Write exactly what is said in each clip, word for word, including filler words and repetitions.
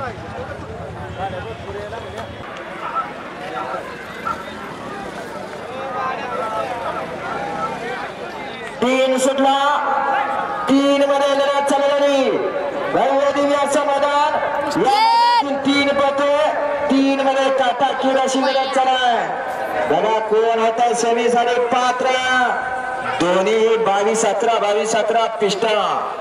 तीन सुटला तीन मध्ये लढत चाललेली भव्य दिव्य असं मैदान तीन पते तीन मध्ये काटा किराशी लढत चाललाय बघा कोण होता सेमी साठी पात्र दोन्ही बावीस सतरा बावीस सतरा पिस्टा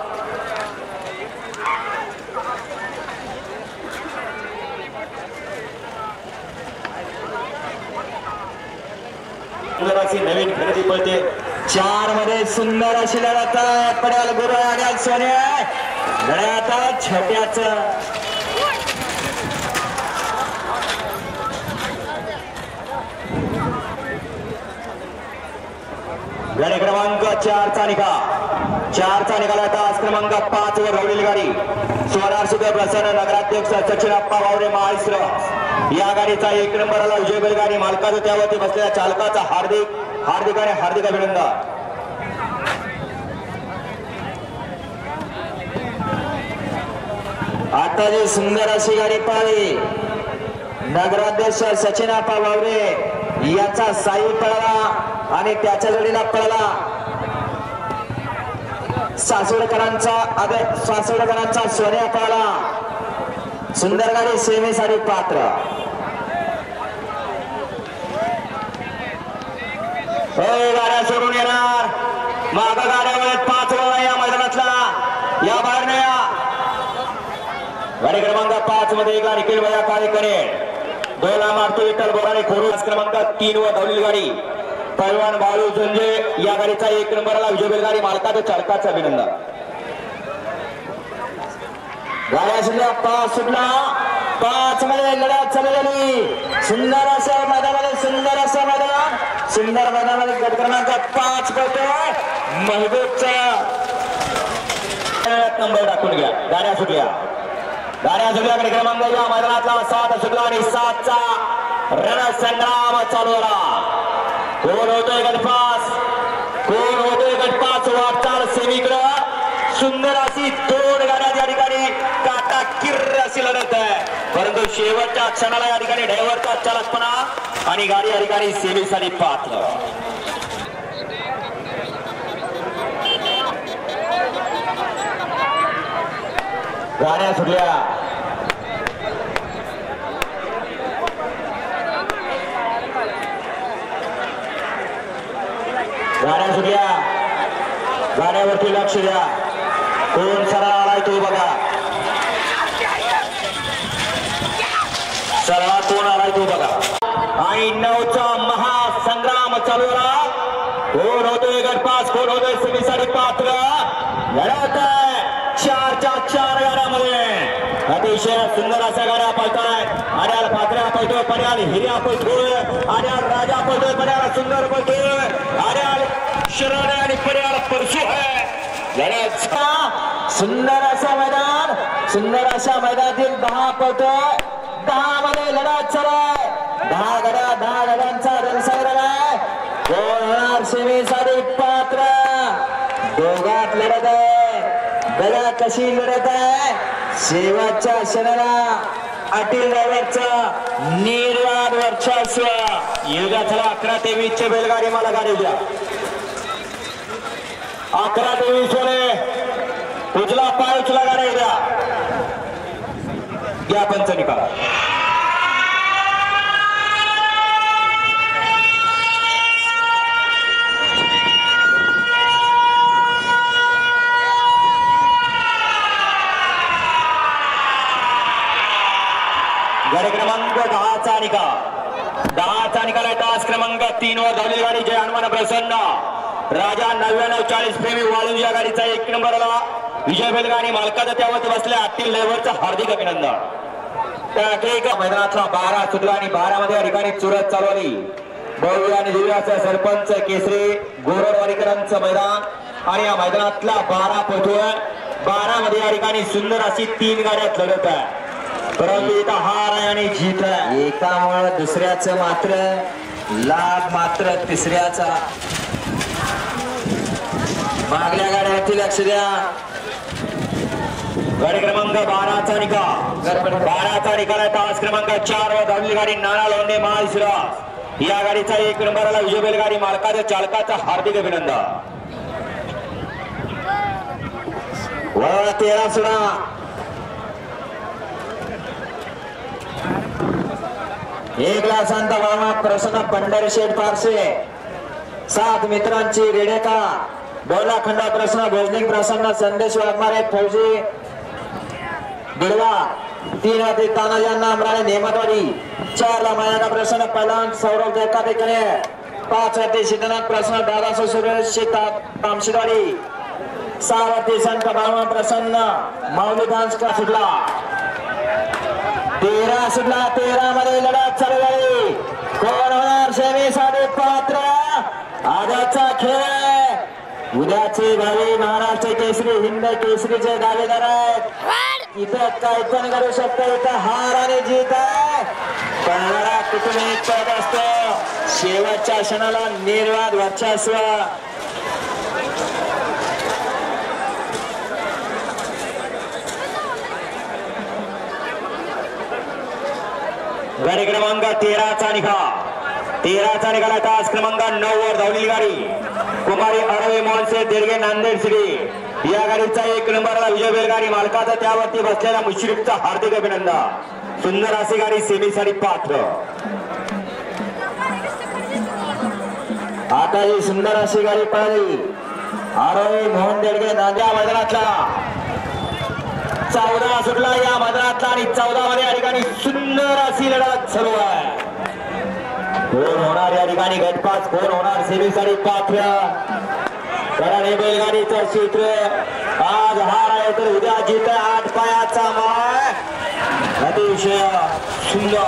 नवीन खरेदी पडते चार मध्ये सुंदर अशी लढत आहे पड्याल गुरु आणि सोन्या गळ्यात छोट्याच गाडी क्रमांक चार चा निकाल चार चा निकाल तास क्रमांक पाच वर रवलेली गाडी सोनार सुद्धा प्रसन्न नगराध्यक्ष सचिन अप्पा वावरे महाराष्ट्र या गाडीचा एक नंबरला विजय बैलगाडी मालकाचा त्यावरती बसलेल्या चालकाचा हार्दिक हार्दिक आणि हार्दिक अभिनंदन आता जी सुंदर अशी गाडी पाहिली नगराध्यक्ष सचिन अप्पा वावरे याचा साई पळाला आणि त्याच्या जोडीला पळाला सासवडकरांचा सासवडकरांचा सोन्या पळाला सुंदर गाडी सेवेसाठी पात्र गाड्या सोडून येणार माग गाड्यावर पाच वळा या मैदानातला या बाहेर नाही या गाडी क्रमांक पाच मध्ये गाडी केलवया काय करेल दोला मारतो विठ्ठल बोराडे खोरू क्रमांक तीन वर धावलेली गाडी पैलवान बाळू झुंजे या गाडीचा एक नंबरला विजय बैलगाडी मालकाचं चालकाचं अभिनंदन गाड्या सुद्धा पाच सुटला पाच मध्ये लढत चाललेली सुंदर असं मैदानामध्ये सुंदर असं मैदान सुंदर मैदानामध्ये गट क्रमांक पाच पळतोय महबूबचा नंबर टाकून घ्या गाड्या सुटल्या गाड्या सुटल्या गट क्रमांक या मैदानातला सात सुटला आणि सातचा रणसंग्राम चालू झाला कोण होतोय गटपास कोण होतोय गटपास वाटचाल सेमीकडं सुंदर अशी दोन गाड्या या ठिकाणी काटा किर्र अशी लढत आहे परंतु शेवटच्या क्षणाला या ठिकाणी ड्रायव्हरचा चालकपणा आणि गाडी या ठिकाणी सेमीसाठी पात्र गाड्या सुटल्या गाड्या सुटल्या गाड्यावरती लक्ष द्या कोण सरळ आलाय तो बघा सरळ कोण आलाय तो बघा आणि नऊचा महासंग्राम चालू झाला कोण होतोय गटपास कोण होतोय सेमीसाठी पात्र लढत आहे चारच्या चार गाड्यामध्ये अतिशय सुंदर अशा गाड्या पळतायत आड्याल पात्र्या पळतोय पर्याल हिर्या पळतोय आड्याल राजा पळतोय पर्याल सुंदर पळतोय आड्याल शरण आणि पर्याल परशु आहे लढत सुंदर असा मैदान सुंदर अशा मैदानातील दहा पळतोय दहा मध्ये लढत चालू आहे दहा गड्या दहा गड्यांचा रणसंग्राम आहे कोण होणार सेमीसाठी पात्र दोघात लढत आहे बघा कशी लढत आहे शेवटच्या क्षणाला अटील ड्रायव्हरचं निर्वाद वर्चस्व युगातला अकरा ते वीस चे बैलगाडी मला गाडी द्या अकरा ते वीस मध्ये उचला पाय उचला गाडी द्या घ्या पंच निकाल गाडी क्रमांक दहाचा निकाल दहाचा निकाल आहे तास क्रमांक तीन वर धावलेली गाडी जय हनुमान प्रसन्न राजा नव्याण्णव चाळीस प्रेमी वाळूंज या गाडीचा एक नंबरला विजय बैलगाडी मालकाचा त्यावरती बसल्या अटील ड्रायव्हरचं हार्दिक अभिनंदन त्या मैदानातला बारा सुटला आणि बारा मध्ये या ठिकाणी चुरत चालवली भव्य आणि दिव्याचं सरपंच केसरी गोरवाडीकरांचं मैदान आणि या मैदानातला बारा पळतोय बारा मध्ये या ठिकाणी सुंदर अशी तीन गाड्यात लढत आहे परंतु इथं हार आहे आणि जीत आहे एकामुळे दुसऱ्याचं मात्र लाभ मात्र तिसऱ्याचा मागल्या गाड्यावरती लक्ष द्या गाडी क्रमांक बाराचा निकाल बाराचा निकाल आहे तास क्रमांक चार व धावलेली गाडी नाना लोंढे महाशिराज या गाडीचा एक नंबरला विजय बैलगाडी मालकाचा चालकाचा हार्दिक अभिनंदन व तेरा सुद्धा एक लाखांचा मामा प्रसन्न पंढरी शेठ पारसे सात मित्रांची रेडेका बोला खंडा प्रसन्न भोजनिक प्रसन्न संदेश वाघमारे फौजी बिडवा तीन हाती तानाजी अण्णा अमराणे नेमतवाडी चार ला मायाना प्रसन्न पलांट सौरभ देकादेकने पाच हाती सिद्धनाथ प्रसन्न दादा सुरेश तामशिवाडी सहा हाती संत बाळमा प्रसन्न माऊली डान्स का सुटला तेरा सुटला तेरा मध्ये लढत चालू झाली कोण होणार सेमी साठी पात्र आजचा खेळ उद्याचे भावी महाराष्ट्र केसरी हिंद केसरीचे दावेदार आहेत इथं काय पण करू शकतो इथं हार आणि जीत आहे पळणारा कुठूनही पद असतो शेवटच्या क्षणाला निर्वाद वर्चस्व गाडी क्रमांक तेराचा निकाल तेराचा निकाल तास क्रमांक नऊ वर धावलेली गाडी कुमारी अरवे मोहनसे देरगे नांदेड सिटी या गाडीचा एक नंबरला विजय बैलगाडी मालकाचा त्यावरती बसलेला मुश्रीफचा हार्दिक अभिनंदन सुंदर अशी गाडी सेमीसाठी पात्र आता ही सुंदर अशी गाडी पळाली अरवे मोहन देरगे नांद्या मैदानातला चौदा सुटला या मैदानातला आणि चौदा मध्ये या ठिकाणी सुंदर अशी लढत सुरू आहे कोण होणार या ठिकाणी गटपास कोण होणार सेमीसाठी पात्र कारण हे बैलगाडीचं सूत्र आज हार आहे तर उद्या जीत आठ पायाचा माय अतिशय सुंदर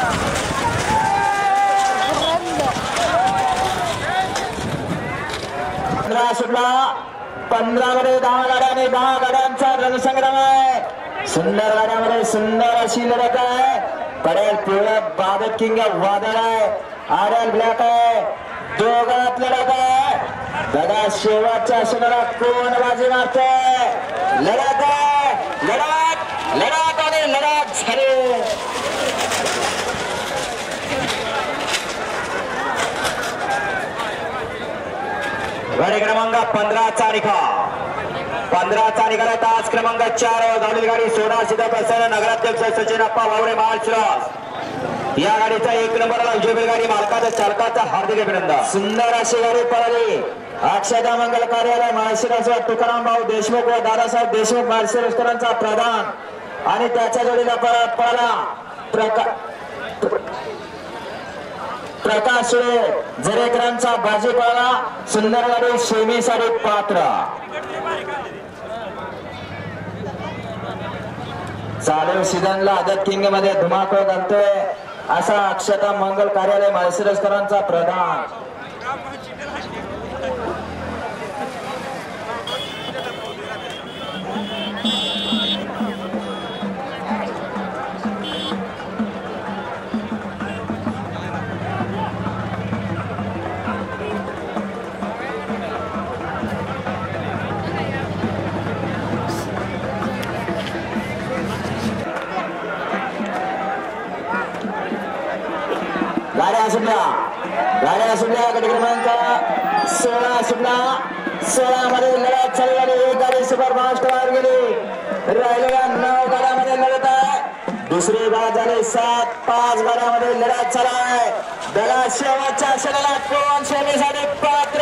पंधरा सुटला पंधरा मध्ये दहा गाड्या आणि दहा गाड्यांचा रणसंग्राम आहे सुंदर गाड्यामध्ये सुंदर अशी लढत आहे पडेल पिवळा बादत किंग वादळ आहे आरएल ब्लॅक आहे दोघात लढत आहे दादा शेवटच्या क्षणाला कोण बाजी मारतोय लढत आहे लढत लढत आणि लढत झाली गाडी क्रमांक पंधराचा निकाल पंधराचा निकाल तास क्रमांक चार धावलेली गाडी सोडा सीधा प्रसन्न नगराध्यक्ष सचिन अप्पा वावरे महाशिराज या गाडीचा एक नंबरला विजय बैलगाडी मालकाचा चालकाचा हार्दिक अभिनंदन सुंदर अशी गाडी पळाली अक्षदा मंगल कार्यालय महाशिराज तुकाराम भाऊ देशमुख व दादासाहेब देशमुख महाशिराजकरांचा प्रधान आणि त्याच्या जोडीला पळाला प्रकाश जरेकरांचा बाजी पळाला सुंदर गाडी सेमीसाठी पात्र चालू सीझनला आदत किंग मध्ये धुमाकूळ घालतोय असा अक्षता मंगल कार्यालय माळशिरसकरांचा प्रधान गाड्या सुटल्या गाड्या सुटल्या गाडी क्रमांक सोळा सुटला सोळा मध्ये लढत चालू झाली एक गाडी सुपर फास्ट वर गेली राहिलेल्या नऊ गाड्यामध्ये लढत आहे दुसरी बाद झाली सात पाच गाड्यामध्ये लढत चालू आहे दला शेवटच्या क्षणाला कोण सेमीसाठी पात्र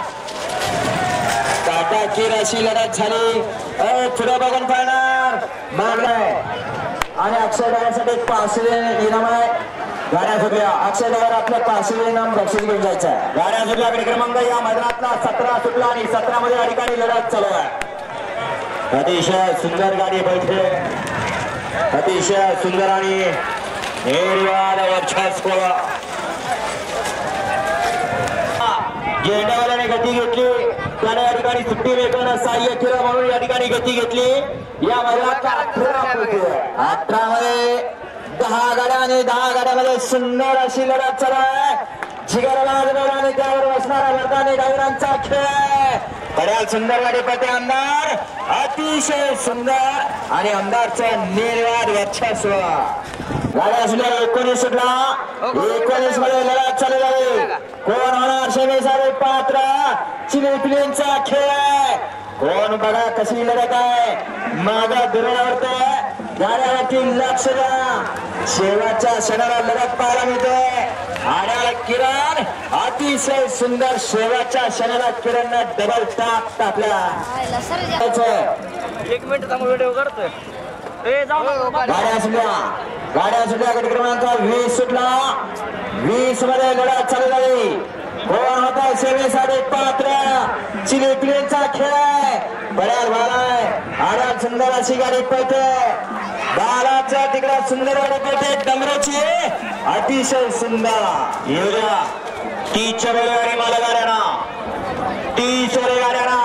काटाकीर अशी लढत झाली पुढे बघून पाहणार मागलाय आणि अक्षय दादासाठी पाचशे इनाम आहे गाड्या सुटल्या अक्षय दादा आपल्या पाचशे इनाम बक्षीस घेऊन जायचं आहे गाड्या सुटल्या गाडी क्रमांक या मैदानातला सतरा सुटला आणि सतरा मध्ये या ठिकाणी लढत चालू आहे अतिशय सुंदर गाडी बैठे अतिशय सुंदर आणि निर्वाद वर्चस्व झेंडावाल्याने गती घेतली त्याने या ठिकाणी सुट्टी वेगळं सहाय्य केलं म्हणून या ठिकाणी गती घेतली या मैदानातला अठरा मध्ये दहा गाड्या आणि दहा गाड्यामध्ये सुंदर अशी लढत चालू आहे जिगरबाज आणि त्यावर बसणारा वर्धानी डायव्हरांचा खेळ बऱ्याच सुंदर गाडी पडते आमदार अतिशय सुंदर आणि आमदारचं निर्वाद वर्चस्व गाड्या असल्या एकोणीस सुटला एकोणीस मध्ये लढत चालू झाली कोण होणार सेवेसाठी पात्र चिलीपिलींचा खेळ आहे कोण बघा कशी लढत आहे मागा दुरावरते गाड्यावरती लक्ष द्या शेवटच्या क्षणाला लढत पाहायला मिळते आड्याला किरण अतिशय सुंदर शेवटच्या क्षणाला किरण डबल टाक टाकला एक मिनिट थांबा व्हिडिओ करतोय गाड्या सुटल्या गाड्या सुटल्या गट क्रमांक वीस सुटला वीस मध्ये लढत चालू झाली कोण होता सेवेसाठी पात्र चिलीपिलींचा खेळ आहे बऱ्याच भालाय आड्या सुंदर अशी गाडी पळते बालाच्या तिकडे सुंदर गाडी पळते डमरूची अतिशय सुंदर येऊया टीचर गाडी मला गाड्यांना टीचर गाड्यांना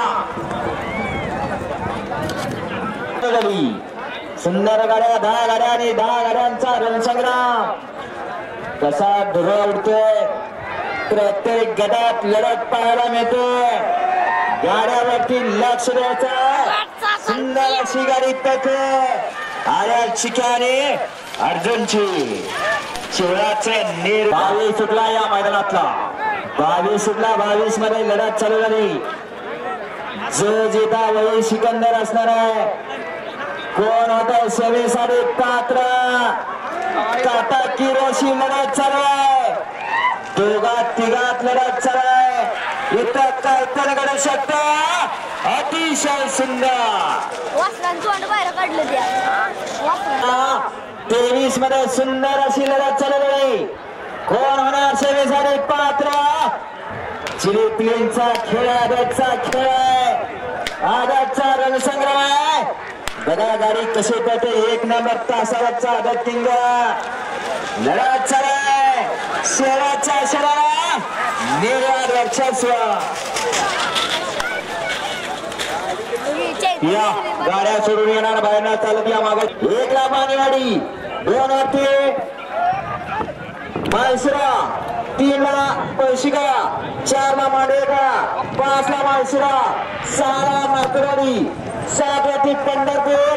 सुंदर गाड्या दहा गाड्या आणि दहा गाड्यांचा रणसंग्राम कसा धुरा उडतोय प्रत्येक गटात लढत पाहायला मिळतोय गाड्यावरती लक्ष द्यायचं सुंदर अशी गाडी पळते आर्या चिकाने अर्जुनची शिवराचे नीर बावीस सुटला या मैदानातला बावीस सुटला बावीस मध्ये लढत चालू झाली जो जिता वही सिकंदर असणार आहे कोण होता सेवेसाठी पात्र टाटा किरोशी लढत चालू आहे दोघात तिघात लढत चालू आहे इथं काय पण घडू शकतं अतिशय सुंदर तेवीस मध्ये सुंदर अशी लढत चालू आहे कोण होणार सेवेसाठी पात्र चिलीपिलींचा खेळ आदतचा खेळ आहे आदतचा रणसंग्राम आहे बघा गाडी कशी पळते एक नंबर तासावरचा आदत किंग लढत चालू आहे शेवटच्या क्षणाला निर्वाद वर्चस्व या गाड्या सोडून येणार बाहेर चालत या मागे एक ला मानेवाडी दोन वरती माळशिरा तीन ला पैशिका चार ला मांडेका पाच ला माळशिरा सहा ला मातवाडी सात वरती पंढरपूर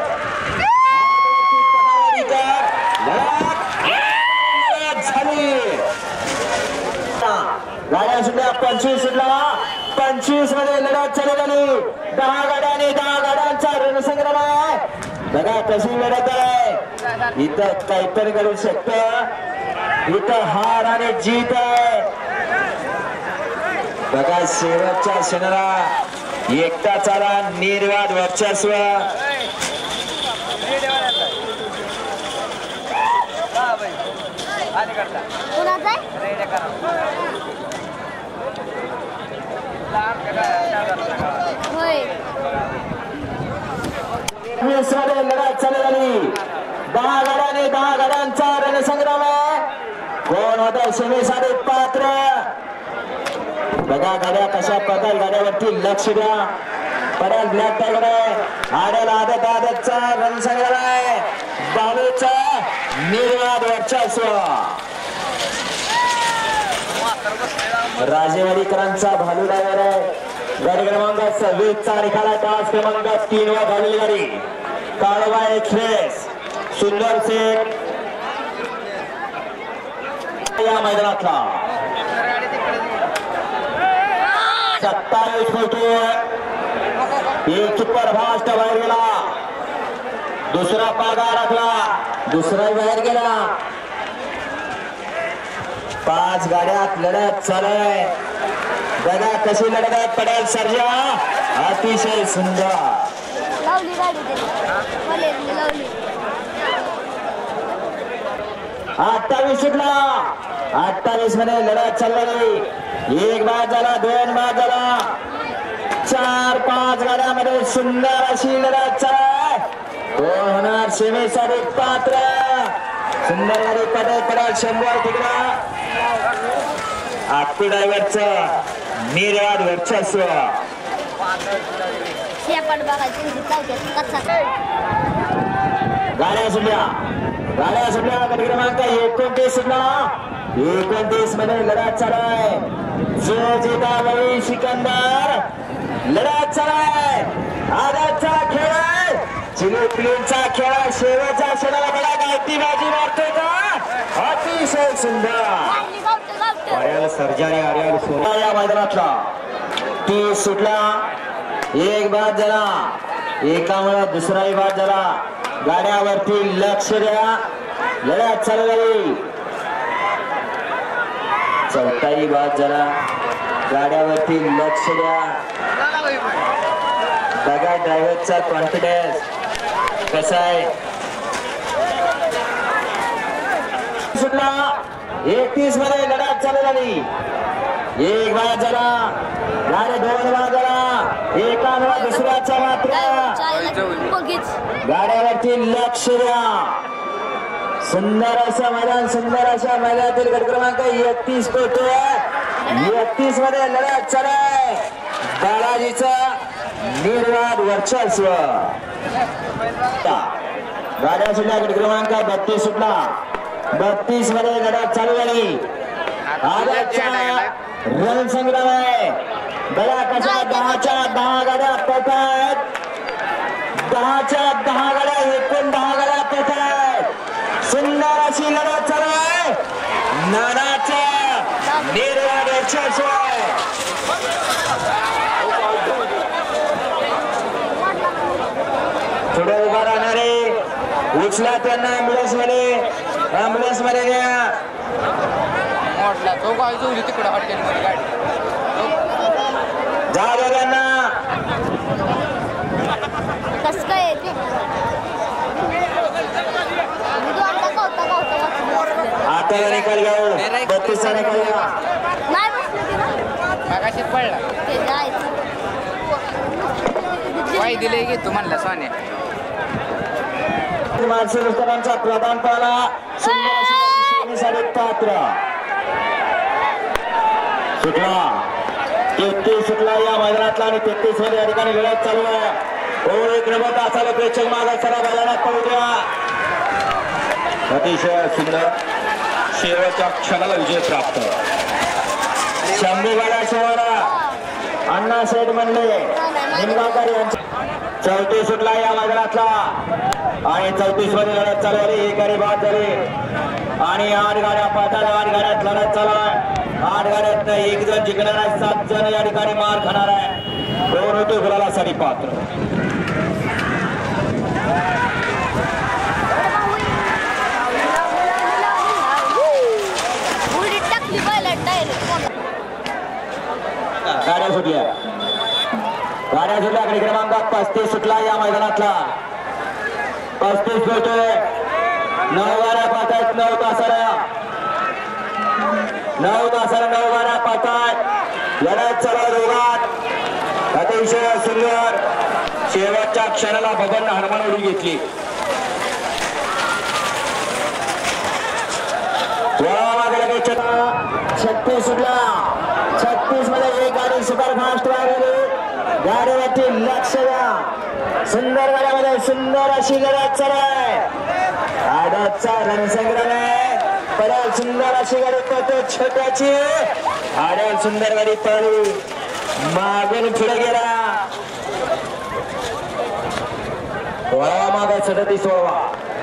झाली गाड्या सुद्धा पंचवीस सुटला पंचवीस मध्ये लढत चालू झाली दहा गाड्या आणि दहा गाड्यांचा रणसंग्राम आहे बघा कशी लढत आहे इथं काहीतरी करू शकत इथं हार आणि जीत आहे बघा शेवटच्या क्षणाला एकटा चाला निर्वाद वर्चस्व लढत चालू झाली दहा गाड्याने दहा गाड्यांचा रणसंग्राम आहे कोण होता सेवेसाठी पात्र बघा गाड्या कशा प्रकार गाड्यावरती लक्ष द्या पडेल ब्लॅक टायगर आहे आड्याला आदत आदतचा रणसंग्राम आहे बालूचा निर्वाद वर्चस्व राजेवाडीकरांचा भालू ड्रायव्हर आहे गाडी क्रमांक सव्वीस चा निकाला तास क्रमांक तीन वर झालेली गाडी काळवा एक्सप्रेस सुंदर सेठ या मैदानातला सत्तावीस फुटी एक सुपर फास्ट बाहेर गेला दुसरा पागा राखला दुसरा बाहेर गेला पाच गाड्यात लढत चालू आहे बघा कशी लढत आहे पडेल सर्जा अतिशय सुंदर अठ्ठावीस सुटला अठ्ठावीस मध्ये लढत चालली एक बाद झाला दोन बाद झाला चार पाच गाड्यामध्ये सुंदर अशी लढत चालू कोण होणार सेवेसाठी पात्र सुंदर गाडी पडेल पडेल शंभर तिकडा आपू ड्रायव्हरचं निर्वाद वर्चस्व गाड्या सुटल्या गाड्या सुटल्या गाडी क्रमांक एकोणतीस सुटला एकोणतीस मध्ये लढत चालू आहे जो जिता वही सिकंदर लढत चालय आजचा खेळ चिलीचा खेळ शेवटच्या क्षणाला बघा गाठी बाजी मारतोय का अतिशय सुंदर आर्याल सर्जाने आर्याल सोना या मैदानातला ती सुटला एक बाद झाला एकामुळे दुसराही बाद झाला गाड्यावरती लक्ष द्या लढत चालू झाली चौथाही बाद झाला गाड्यावरती लक्ष द्या बघा ड्रायव्हरचा कॉन्फिडन्स कसा आहे सुटला एकतीस मध्ये लढत चालू झाली एक बाद झाला गाड्या दोन बाद झाला एकामुळे दुसऱ्याचा मात्र गाड्यावरती लक्ष द्या सुंदर असं मैदान सुंदर अशा मैदानातील गट क्रमांक एकतीस पोहोचतोय एकतीस मध्ये लढत चालू आहे बालाजीचा निर्वाद वर्चस्व गाड्या सुटला गट क्रमांक बत्तीस सुटला बत्तीस मध्ये लढत चालू झाली रणसंग्राम आहे बघा कशा दहाच्या दहा गाड्या पळतायत दहाच्या दहा गाड्या एकूण दहा गाड्या पळतायत सुंदर अशी लढत चालू आहे नानाचा निर्वाद वर्चस्व पुढे उभा राहणारे उचला त्यांना अँब्युलन्स मध्ये अँब्युलन्स मध्ये घ्या तो काय जाऊ तिकडे हॉटेल मध्ये गाडी जा दोघांना कसं काय येते आता निकाल घ्या बत्तीसचा निकाल घ्या नाही बसलं की ना मागाशीच पडला ते जायचं वाई दिले की तुम्हाला सोने माणसांचा प्रदान पाहला सुंदर पात्र सुटला तेहतीस सुटला या मैदानातला आणि तेहतीस मध्ये या ठिकाणी लढत चालू आहे हो एक नंबर तासाला प्रेक्षक मागा चला मैदानात पळू द्या अतिशय सुंदर शेवटच्या क्षणाला विजय प्राप्त शंभू गाड्या शिवारा अण्णा शेठ म्हणले निंबाळकर यांचा चौतीस सुटला या मैदानातला आणि चौतीस मध्ये लढत चालू झाली एक गाडी बाद झाली आणि आठ गाड्या पाहतात आठ गाड्यात लढत चालू आहे आठ गाड्यात एक जण जिंकणार आहे सात जण या ठिकाणी मार खाणार आहे दोन होतो गुलालासाठी पात्र गाड्या सुटल्या गाड्या सुटल्या कडे क्रमांक पस्तीस सुटला या मैदानातला पस्तीस बोलतोय नऊ गाड्या पाहतायत नऊ तासाला नऊ तासाला नऊ गाड्या पाहतायत लढत चला दोघात अतिशय सुंदर शेवटच्या क्षणाला बबन हनुमान उडी घेतली छत्तीस सुटला छत्तीस मध्ये एक गाडी सुपर फास्ट वाढवली गाडीवरती लक्ष द्या सुंदर गाड्यामध्ये सुंदर अशी लढत चालू आहे आडतचा रणसंग्राम आहे परत सुंदर अशी गाडी पळतो छोट्याची आडत सुंदर गाडी पळली मागून पुढे गेला वळवा मागे सदतीस वळवा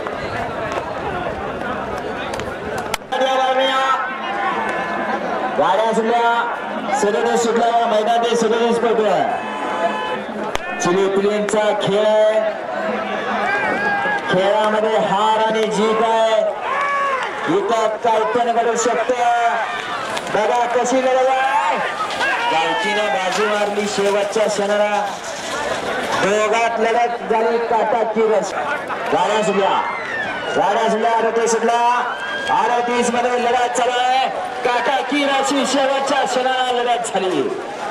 गाड्या सुटल्या सदतीस सुटल्या मैदानात सदतीस पडतोय चिली पिलींचा खेळ आहे खेळामध्ये हार आणि जीत आहे इथं काय पण घडू शकतं बघा कशी लढत आहे गावकीने बाजू मारली शेवटच्या क्षणाला दोघात लढत झाली काटाची रस गाड्या सुटल्या गाड्या सुटल्या अडतीस सुटल्या अडतीस मध्ये लढत चालू आहे काटाकी राशी शेवटच्या क्षणाला लढत झाली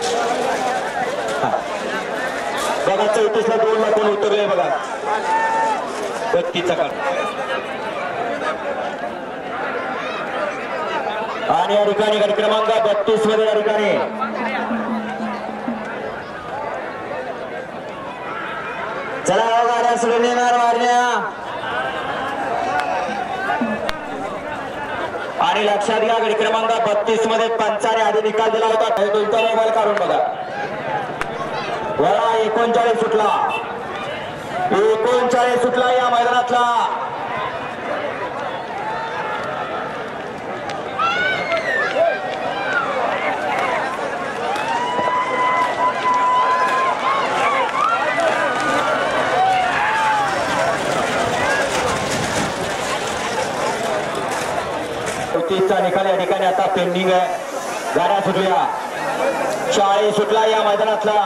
बघा चौतीस ला दोन ला कोण उतरले बघा बत्तीसचा काळ आणि या ठिकाणी गाडी क्रमांक बत्तीस मध्ये या ठिकाणी चला गाड्या सुटणार मारण्या आणि लक्षात घ्या गाडी क्रमांक बत्तीस मध्ये पंचाने आधी निकाल दिला होता मोबाईल काढून बघा वळा एकोणचाळीस सुटला एकोणचाळीस सुटला या मैदानातला तीसचा निकाल या ठिकाणी आता पेंडिंग आहे गाड्या सुटल्या चाळीस सुटला या मैदानातला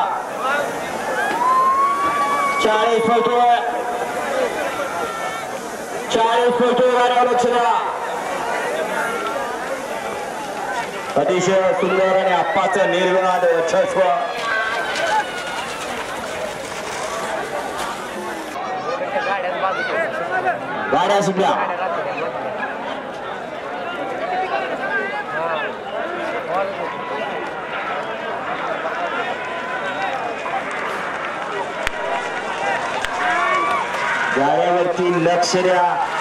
चाळीस पळतोय चाळीस पळतोय गाड्यावर लक्ष द्या अतिशय सुंदर आणि आप्पाचं निर्विवाद वर्चस्व गाड्या सुटल्या गाड्यावरती लक्ष द्या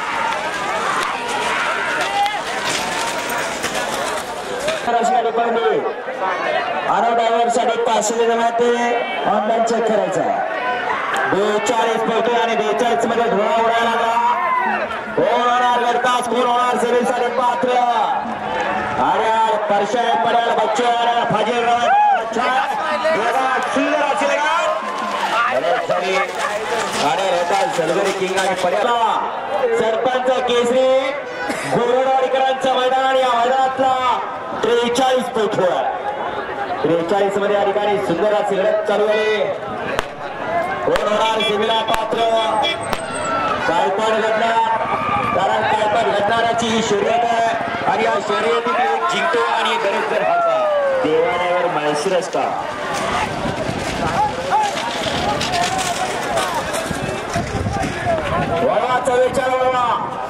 आरो ड्रायव्हर साठी पाचशे जमा ते ऑनलाईन चेक करायचं आहे बेचाळीस पळतोय आणि बेचाळीस मध्ये धुळा उडायला लागला कोण होणार गटपास कोण होणार सेवेसाठी पात्र अरे परशा पड्याला बच्चे फाजील सुंदर असेल गाड्या येतात सलगरी किंग आणि पड्याला सरपंच केसरी गोरडवाडीकरांचं मैदान आणि या मैदानातला त्रेचाळीस पैठोर त्रेचाळीस मध्ये या ठिकाणी सुंदर अशी लढत चालू आहे कोण होणार सेमीला पात्र काय पण घडणार कारण काय पण घडणाऱ्याची ही शर्यत आहे आणि या शर्यतीत एक जिंकतो आणि गरीब जर हारता देवाऱ्यावर माळशीर असता वळवा चव्वेचाळीस वळवा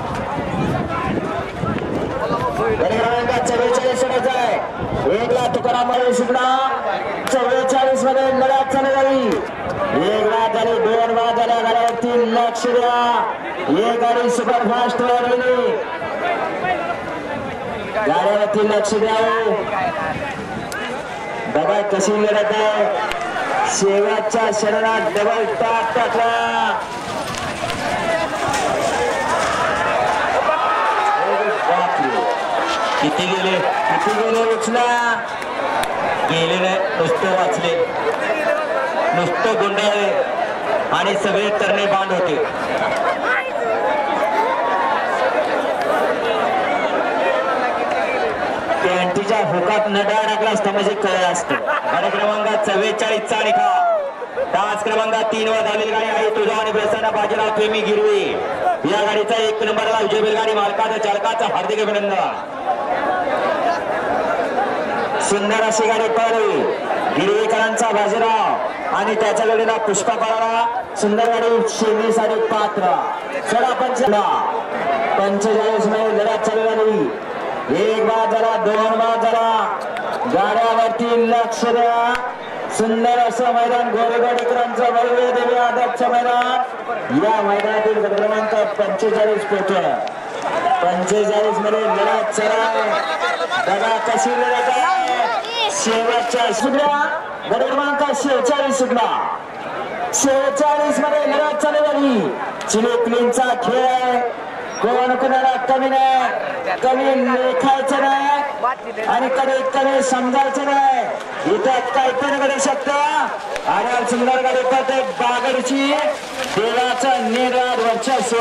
चव्वेचाळीस आहे एक लाख तुकाराम मध्ये सुटला चव्वेचाळीस मध्ये लढत चालू झाली एक बाद झाली दोन बाद झाल्या गाड्यावरती लक्ष द्या एक गाडी सुपरफास्ट गेली गाड्यावरती लक्ष द्या बघा कशी लढत आहे शेवटच्या शरीरात डबल टाक टाकला किती गेले किती गेले उचला गेले नाही नुसतं वाचले नुसतं गुंडाळे आणि सगळे तरणे बांध होते पॅन्टीच्या हुकात नडा टाकला असता म्हणजे कळलं असतं गाडी क्रमांक चव्वेचाळीस चा निकाल तास क्रमांक तीन वर झालेली गाडी आहे तुझा आणि प्रसन्न बाजीराव प्रेमी गिरवी या गाडीचा एक नंबरला विजय बैलगाडी मालकाचा चालकाचं हार्दिक अभिनंदन सुंदर अशी गाडी पळाली गिरवेकरांचा बाजीराव आणि त्याच्या गाडीला पुष्पा पळाला सुंदर गाडी शेमी साडी पात्र सोळा पंचला पंचेचाळीस मध्ये लढत चालू झाली एक बाद झाला दोन बाद झाला गाड्यावरती लक्ष द्या सुंदर असं मैदान गोरेगाडीकरांचं भव्य देवी आदर्श मैदान या मैदानातील क्रमांक पंचेचाळीस पोहोचला पंचेचाळीस मध्ये लढत चला बघा कशी लढत आहे शेवटच्या सुटल्या गड क्रमांक शेहेचाळीस सुटला शेहेचाळीस मध्ये लढत चालू झाली चिलीचा खेळ आहे कोण कोणाला कमी नाही कमी लेखायचं नाही आणि कधी कमी समजायचं नाही इथं काहीतरी घडू शकतं आणि सुंदर गाडी पडते बागडची देवाचं निर्वाद वर्चस्व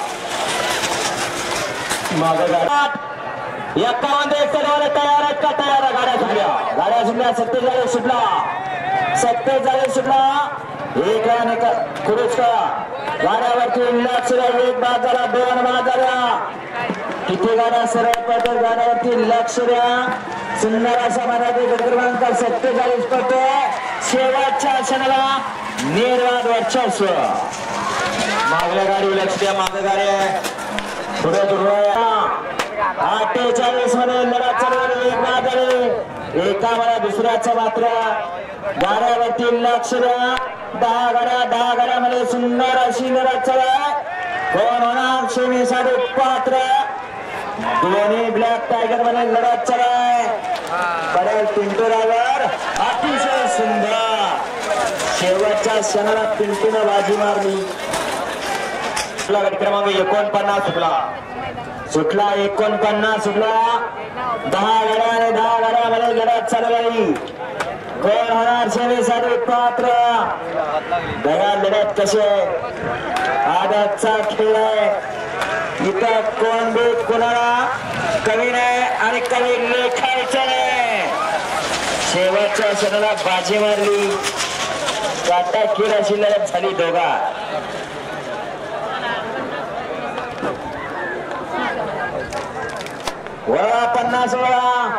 एकावन्न सर्वांना तयार आहेत का तयार आहे गाड्या सुटल्या गाड्या सुटल्या सत्तेचाळीस सुटला सत्तेचाळीस सुटला एक खुरुच का गाड्यावरती लक्ष एक बाद झाला दोन बाद झाला किती गाड्या सरळ पडतात गाड्यावरती लक्ष द्या सुंदर असा मराठी गट क्रमांक सत्तेचाळीस पडतो शेवटच्या क्षणाला निर्वाद वर्चस्व मागल्या गाडी लक्ष द्या माग गाडी पुढे अठ्ठेचाळीस मध्ये लढत चालू एक बाद झाली एका मला दुसऱ्याचा मात्र गाड्यावरती लक्ष द्या दहा गाड्या दहा गाड्यामध्ये सुंदर अशी लढत चालू कोण होणार सेमीसाठी पात्र दोन्ही ब्लॅक टायगर मध्ये लढत चालू पडेल पिंटू ड्रायव्हर अतिशय सुंदर शेवटच्या क्षणाला पिंटूनं बाजी मारली. गट क्रमांक एकोणपन्नास सुटला सुटला एकोणपन्नास सुटला. दहा गड्या आणि दहा गड्यामध्ये गड्यात चालवली. कोण होणार सेवेसाठी पात्र? बघा लढत कसे आदतचा खेळ आहे. इथं कोण बी कोणाला कवी नाही आणि कवी लेखायचं नाही. शेवटच्या क्षणाला बाजी मारली. काटा खेळ अशी लढत झाली दोघा. वळा पन्नास वळा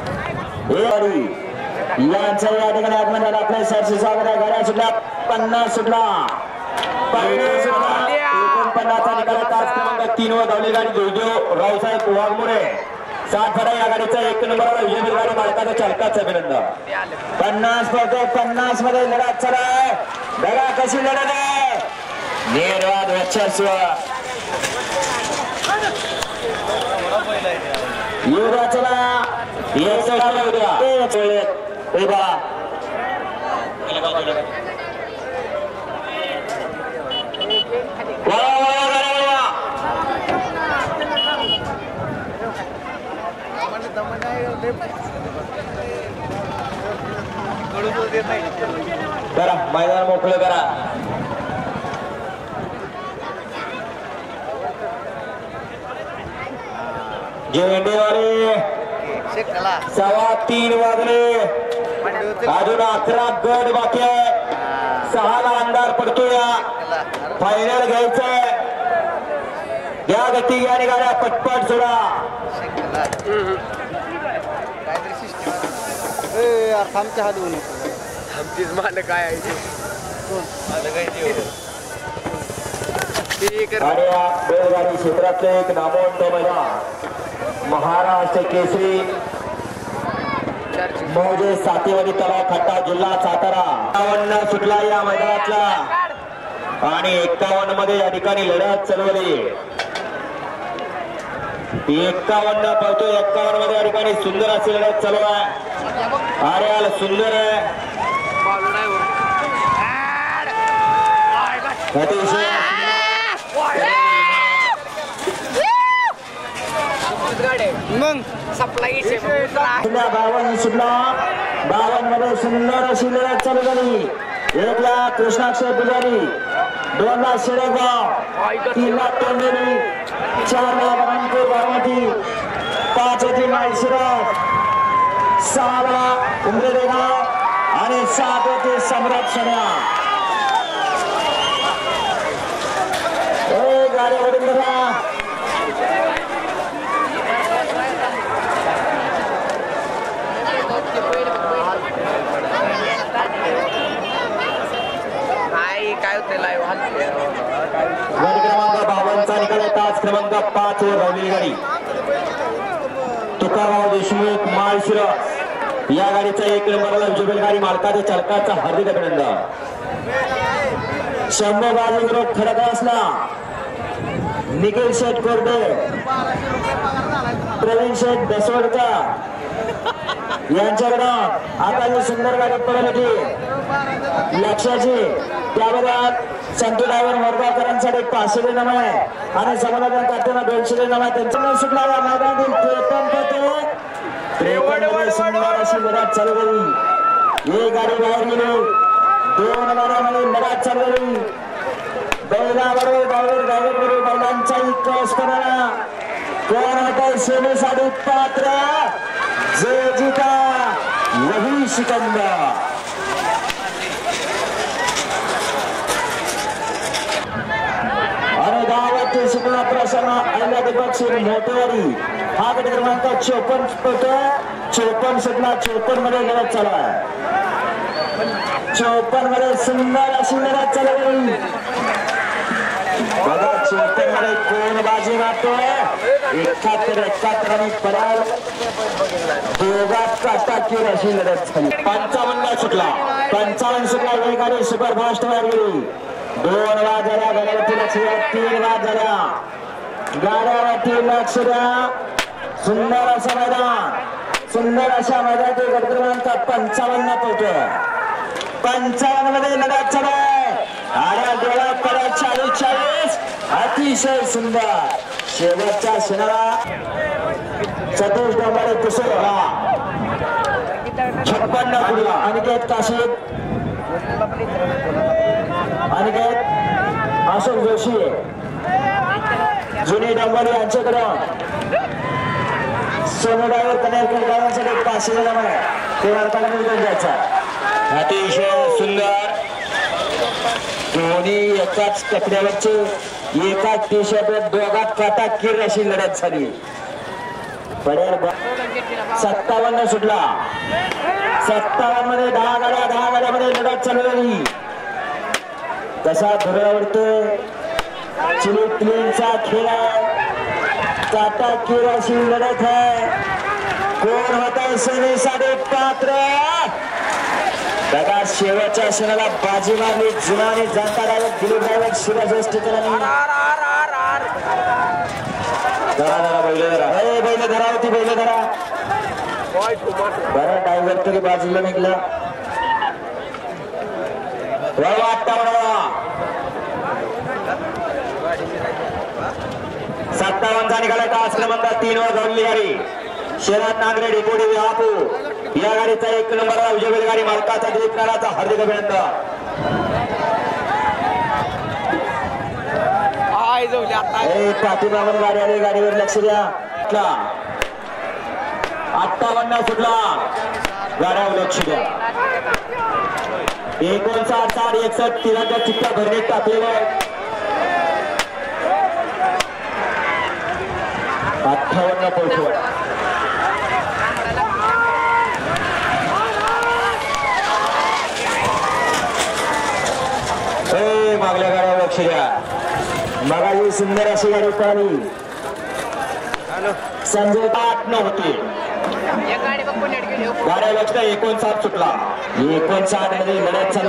यांचं या ठिकाणी आगमन झालं. आपल्या सरसे स्वागत आहे. गाड्या सुटल्या पन्नास सुटला पन्नास सुटला एकोणपन्नासचा निकाल. तास क्रमांक तीन वर धावली गाडी देवदेव रावसाहेब वाघमोडे सात फडा या गाडीचा एक नंबर विजय गाडी मालकाचा चालकाचं अभिनंदन. पन्नास पडतो पन्नास मध्ये लढत चालू आहे. बघा कशी लढत आहे. निर्वाद वर्चस्व युवा चला एक उद्या करा मैदान मोकळं करा. झेंडेवाले सव्वा तीन वाजले. अजून अकरा गट बाकी आहे. सहाला अंधार पडतोय. फायनल घ्यायचंय. या गती या गाड्या पटपट सोडा. आमच्या हालवून आमचीच मान काय आहे. बैलगाडी क्षेत्रातले एक नामवंत मैदान महाराष्ट्र केसरी मौजे सातेवाडी तलाव खट्टा जिल्हा सातारा. एकावन्न सुटला या मैदानातला आणि एकावन्न मध्ये या ठिकाणी लढत चालवली. एकावन्न पळतो एकावन्न मध्ये या ठिकाणी सुंदर अशी लढत चालू आहे. आर्याल सुंदर आहे. अतिशय मग सप्लाय बावन्न सुटला. बावन्न मध्ये सुंदर अशी लढत चालू झाली. एक लाख कृष्णाक्षर पुजारी, दोन लाख शेडेगाव, तीन लाख तोंडेली, चार लाख रामपूर बारामती, पाच होती माळशिरस, सहा लाख उमरेगाव आणि सात होती सम्राट सड्या. गाडी ओढून बघा. काय होते लाईव्ह गाडी क्रमांक बावन्नचा निकाल. तास क्रमांक पाच वर धावलेली गाडी तुकाराव देशमुख माळशिरस या गाडीचा एक नंबरला विजय गाडी मालकाच्या चालकाचा हार्दिक अभिनंदन. शंभर बाजी विरोध खडक असला. निखिल शेठ कोरडे, प्रवीण शेठ दसवडकर यांच्याकडं आता जी सुंदर गाडी पडली होती लक्षाची त्याबद्दल संतू ड्रायव्हर वर्गाकरांसाठी पाचशे नाम आहे आणि समाधान करताना दोनशे नाम आहे. त्यांचं नाव सुटला या मैदानातील त्रेपन्न पते त्रेपन्न सुंदर अशी लढत चालू झाली. एक गाडी बाहेर गेली. दोन गाड्यामध्ये लढत चालू झाली. बैलाबरोबर ड्रायव्हर ड्रायव्हर बैलांचाही क्रॉस करायला कोण होता सेवेसाठी पात्र जे जिता वही सिकंदर. आणि गावातील शिकला प्रसन्न अहिल्यादेवी मोठेवाडी हा गट क्रमांक चोपन्न पडतो. चोपन्न सुटला. चोपन्न मध्ये लढत चालू आहे. चोपन्न मध्ये सुंदर अशी लढत चालू. बघा चोपन्न मध्ये कोण बाजी मारतोय. एकाहत्तर एकाहत्तर आणि पराल दोघात काटा केर अशी लढत झाली. पंचावन्न सुटला. पंचावन्न सुटला. एक गाडी सुपरफास्ट वर गेली. दोन वाद झाल्या. गाड्यावरती लक्ष द्या. तीन वाद झाल्या. गाड्यावरती लक्ष द्या. सुंदर असं मैदान. सुंदर अशा मैदानात गट क्रमांक पंचावन्न पोहोचतोय. पंचावन्न मध्ये लढत चालू आहे आणि डोळा परत चाळीस चाळीस अतिशय सुंदर शेवटच्या क्षणाला चतुर्थ नंबर दुसरा छप्पन्न गुडला अनिकेत काशीद अनिकेत अशोक जोशी जुनी डंबोली यांच्याकडून सोनू ड्रायव्हर कनेरकर गावांसाठी पाचशे जण आहे ते वार्ताला मिळून द्यायचा अतिशय सुंदर दोन्ही एकाच कपड्यावरचे एकाच टी शर्ट दोघात काटा किर अशी लढत झाली सत्तावन्न सुटला सत्तावन्न मध्ये दहा गाड्या दहा गाड्यामध्ये लढत चालू झाली तसा धुरावरतोय चिलीचा खेळ काटा किर अशी लढत आहे कोण होत आहे सेवेसाठी पात्र बघा शेवटच्या क्षणाला बाजी मारली जुनाने जाता डायरेक्ट दिलीप ड्रायव्हर शिवज्येष्ठकरांनी धरा धरा बैल धरा हे बैल धरा होती बैल धरा बरं ड्रायव्हर तरी बाजूला निघला सत्तावन्नचा निघाला तास क्रमांक तीन वर धरली गाडी शरद नांगरे डेपोडी विहापू या गाडीचा एक नंबरला विजय गाडी मालकाचा दिलीप नाराचा हार्दिक अभिनंदन पाठीमागून गाडी आली गाडीवर लक्ष द्या अठ्ठावन्न सुटला गाड्यावर लक्ष द्या एकोणसाठ साठ एकसष्ट तिरांच्या चित्ता भरणे टाकलेलं अठ्ठावन्न पोहोचव मागल्या गाड्यावर लक्ष द्या बघा ही सुंदर अशी गाडी पाहिली संजय आठ नव्हती गाड्या लक्ष एकोणसाठ सुटला एकोणसाठ मध्ये लढत चालू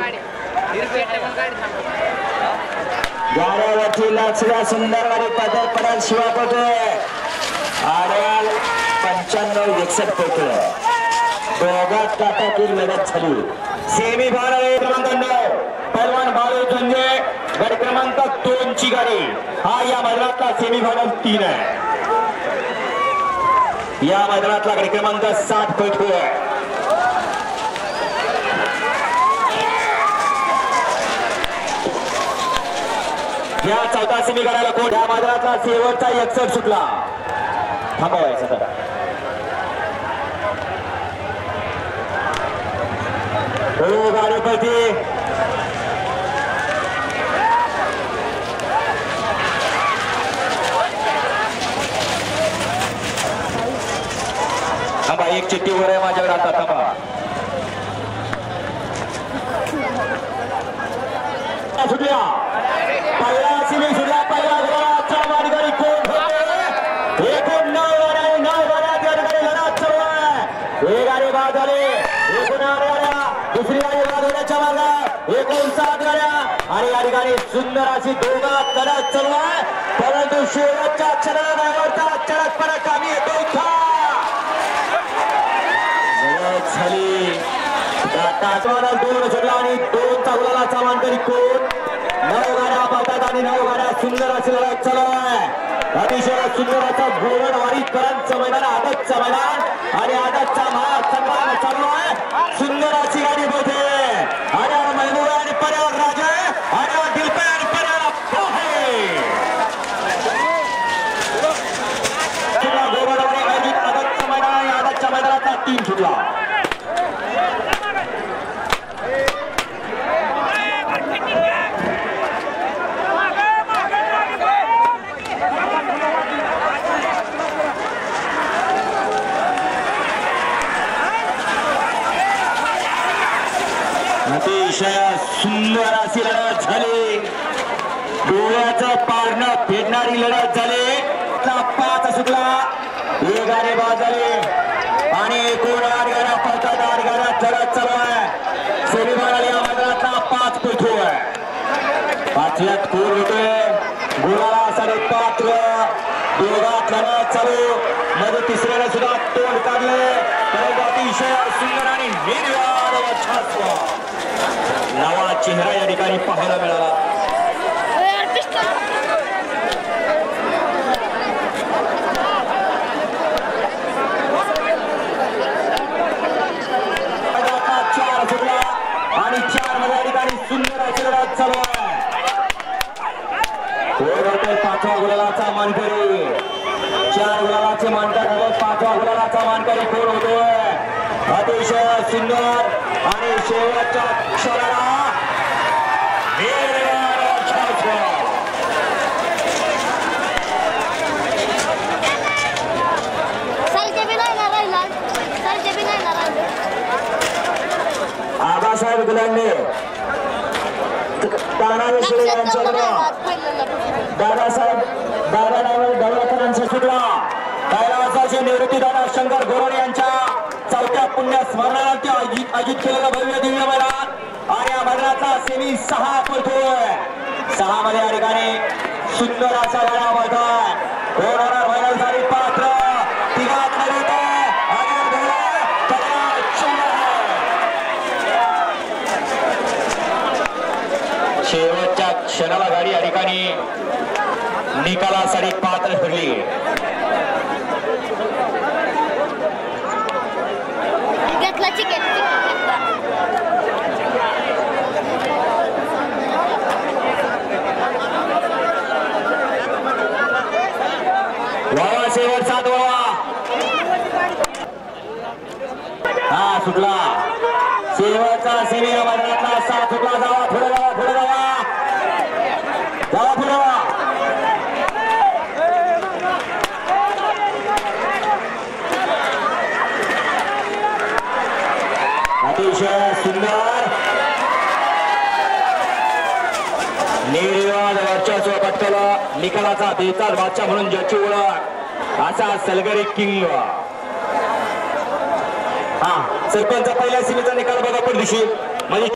गाड्यावरची लक्ष द्या सुंदर गाडी पदर पडत शिवा पोहोचतोय आड्याल पंच्याण्णव एकसष्ट पोहोचतोय दोघात काटाकीर लढत झाली सेमी फायनल क्रमांक नऊ पैलवान बाळू झंजे गट क्रमांक दोन ची गाडी हा या मैदानातला सेमी फायनल तीन आहे या मैदानातला गट क्रमांक साठ पैठू आहे या चौथा सेमी गाड्याला कोण या मैदानातला शेवटचा एकसष्ट सुटला थांबवायचा तर हो गाडी पळते थांबा एक चिठ्ठी वर आहे माझ्याकडे आता थांबा सुटल्या पहिला सिमी सुटला पहिला घोडाचा मार्गारी कोण होते एकूण नऊ गाड्या नऊ गाड्या त्या ठिकाणी लढत चालू आहे एक गाडी बाद झाली एकूण आठ गाड्या दुसरी गाडी बाद होण्याच्या मार्गात एकूण सात गाड्या आणि या ठिकाणी सुंदर अशी दोघात लढत चालू आहे परंतु शेवटच्या क्षणाला ड्रायव्हरचा चढतपणा कामी येतो झाली दोन सुटला आणि दोन चांगला सामान तरी कोण नऊ गाड्या पाहतात आणि नऊ गाड्या सुंदर अशी लढत चालू आहे अतिशय सुंदर असा घोडवारीकरांचं मैदान आदतचं मैदान आणि आदतचा महासंग्राम चालू आहे सुंदर अशी गाडी बोलते आणि महबूबा आणि पर्यावरण राजा आणि दिलपे आणि पर्यावरण घोडवारी आयोजित आदतचं मैदान आणि आदतच्या मैदानाचा तीन सुटला अतिशय सुंदर अशी लढत झाली डोळ्याचं पारणं फेडणारी लढत झाली पाच सुटला एक गाडी बाद झाली आणि एकूण आठ गाड्या पडतात आठ गाड्या लढत चालू आहे सेमीफायनल या मैदानातला पाच पैठू आहे पाचव्यात कोण होतोय गुलाला साडे पाच दोघात लढत चालू मध्ये तिसऱ्याने सुद्धा तोंड काढले परंतु अतिशय सुंदर आणि निर्वाद वर्चस्व नवा चेहरा या ठिकाणी पाहायला मिळाला. चार सुटला आणि चार मध्ये या ठिकाणी सुंदर अशी लढत चालू आहे. पाचवा गुलालाचा मानकरी चार गुलालाचे मानकरी पाचवा गुलालाचा मानकरी कोण होतोय. अतिशय सुंदर आणि शेवटच्या क्षणाला आबासाहेब गुलांडे तानावेश्वरी यांच्याकडे दादासाहेब दादा डवळकरांचा सुटला कैलासाचे निवृत्तीदादा शंकर गोरणे यांच्या चौथ्या पुण्य स्मरणार्थ आयोजित आयोजित केलेलं भव्य दिव्य मैदान आणि या मैदानाचा सेमी सहा पडतोय. सहा मध्ये या ठिकाणी सुंदर असा लढा होतोय. होणारा मैदानासाठी पात्र तिघात लढत शेवटच्या क्षणाला गाडी या ठिकाणी निकालासाठी पात्र ठरली. घेतला चिकन वावा शेवट सात वावा हा सुटला शेवटचा सेमी मैदानातला सात सुटला. जावा पुढे जावा पुढे जावा जावा पुढे जावा. अतिशय सुंदर निर्विवाद वर्चस्व पटकवलं. निकालाचा बेताल बादशाह म्हणून ज्याची ओळख असा सलगरी किंग. हा सरपंच पहिल्या सीमेचा निकाल बघा पण दिवशी म्हणजे